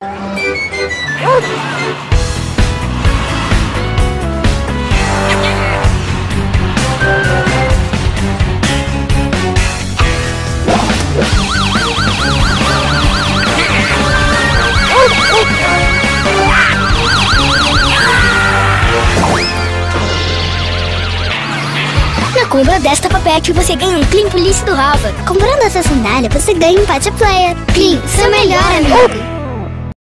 Na compra desta papete, você ganha um Clean Police do Rafa. Comprando essa sandália, você ganha um Pet Player. Clean, seu melhor amigo.